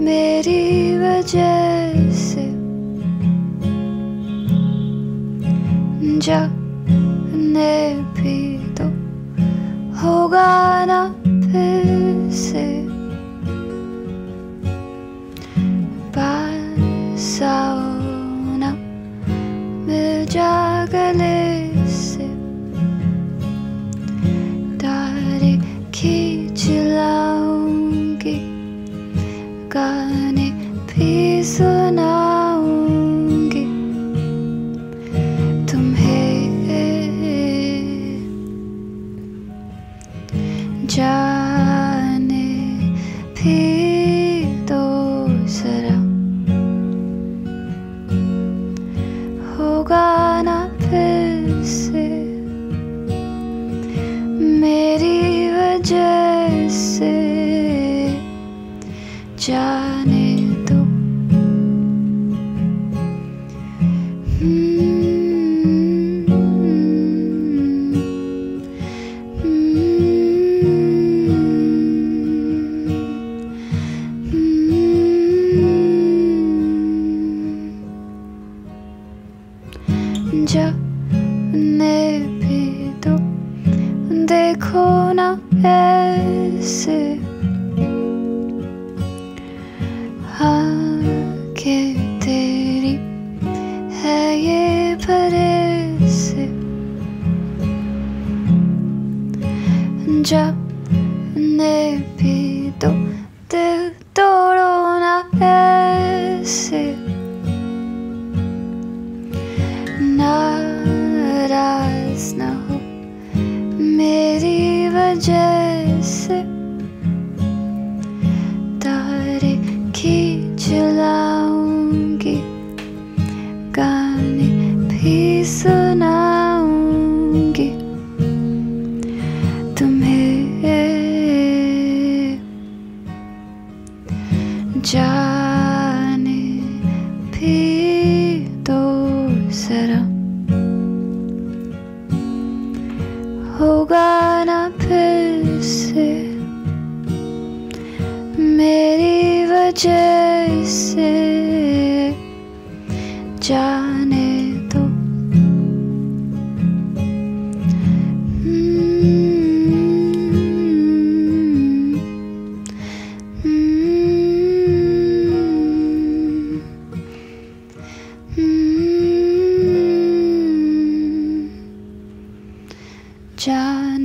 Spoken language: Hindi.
मेरी वजह से जाने भी तो होगा ना फिर से पास आओ ना मिल जा गले से तारे खींच लाऊंगी गाने भी सुनाऊंगी तुम्हें जाने भी दो जरा होगा ना फिर से मेरी वजह से जाने दो जाने भी दो देखो ना ऐसे आँखें तेरी है ये भरे से जाने भी दो दिल तोड़ो ना ऐसे नाराज न हो मेरी वजह से तारे खींच लाऊंगी गाने भी सुनाऊंगी तुम्हें जाने भी दो जरा होगा ना फिर से मेरी वजह से जाने दो जाने